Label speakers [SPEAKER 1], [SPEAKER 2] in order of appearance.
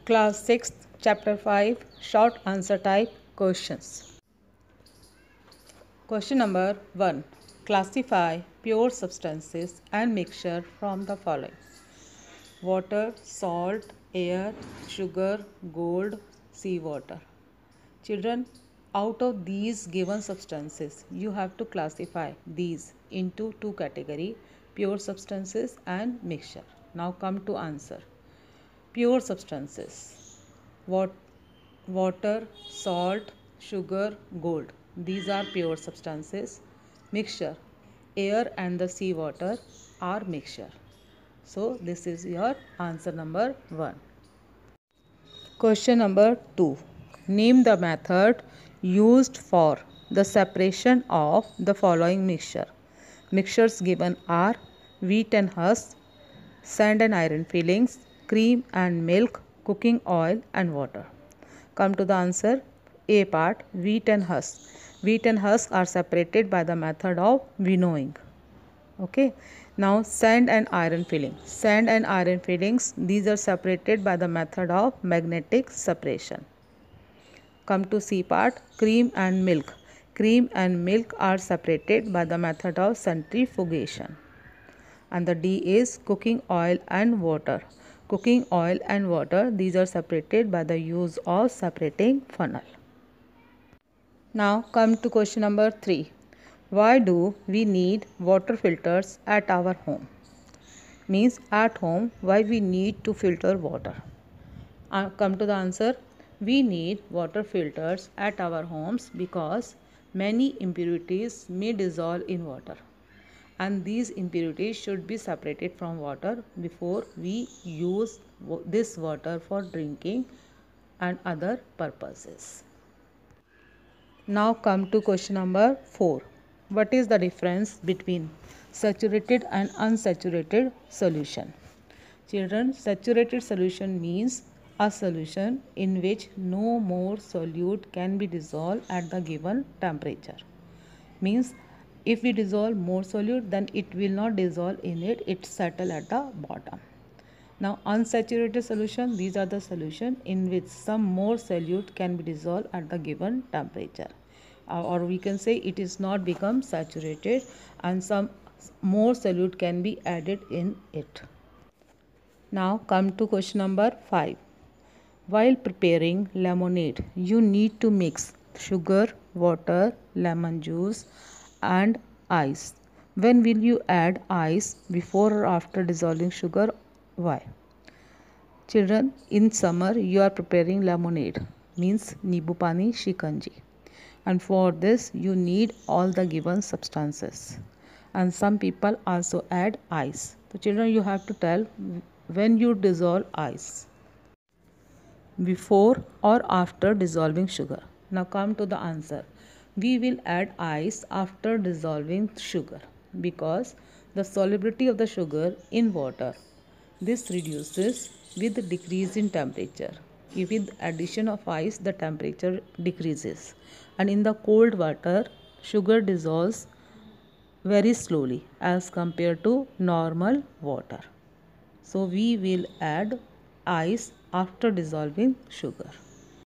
[SPEAKER 1] Class 6th, Chapter 5, Short Answer Type Questions. Question number 1. Classify pure substances and mixture from the following: water, salt, air, sugar, gold, seawater. Children, out of these given substances, you have to classify these into two categories: pure substances and mixture. Now come to answer. Pure substances: water, salt, sugar, gold. These are pure substances. Mixture: air and the sea water are mixture. So this is your answer number 1. Question number 2. Name the method used for the separation of the following mixture. Mixtures given are wheat and husk, sand and iron fillings, cream and milk, cooking oil and water. Come to the answer. A part, wheat and husk. Wheat and husk are separated by the method of winnowing. Okay. Now sand and iron filling. Sand and iron fillings, these are separated by the method of magnetic separation. Come to C part, cream and milk. Cream and milk are separated by the method of centrifugation. And the D is cooking oil and water. Cooking oil and water, these are separated by the use of separating funnel. Now come to question number 3. Why do we need water filters at our home? Means at home, why we need to filter water? Come to the answer. We need water filters at our homes because many impurities may dissolve in water, and these impurities should be separated from water before we use this water for drinking and other purposes. Now come to question number 4. What is the difference between saturated and unsaturated solution? Children, saturated solution means a solution in which no more solute can be dissolved at the given temperature. Means if we dissolve more solute, then it will not dissolve in it, it settle at the bottom. Now unsaturated solution, these are the solution in which some more solute can be dissolved at the given temperature, or we can say it is not become saturated and some more solute can be added in it. Now come to question number 5. While preparing lemonade, you need to mix sugar, water, lemon juice and ice. When will you add ice, before or after dissolving sugar? Why? Children, in summer you are preparing lemonade, means nibu pani shikanji, and for this you need all the given substances, and some people also add ice. So children, you have to tell when you dissolve ice, before or after dissolving sugar. Now come to the answer. We will add ice after dissolving sugar because the solubility of the sugar in water, this reduces with decrease in temperature. With addition of ice, the temperature decreases, and in the cold water sugar dissolves very slowly as compared to normal water. So we will add ice after dissolving sugar.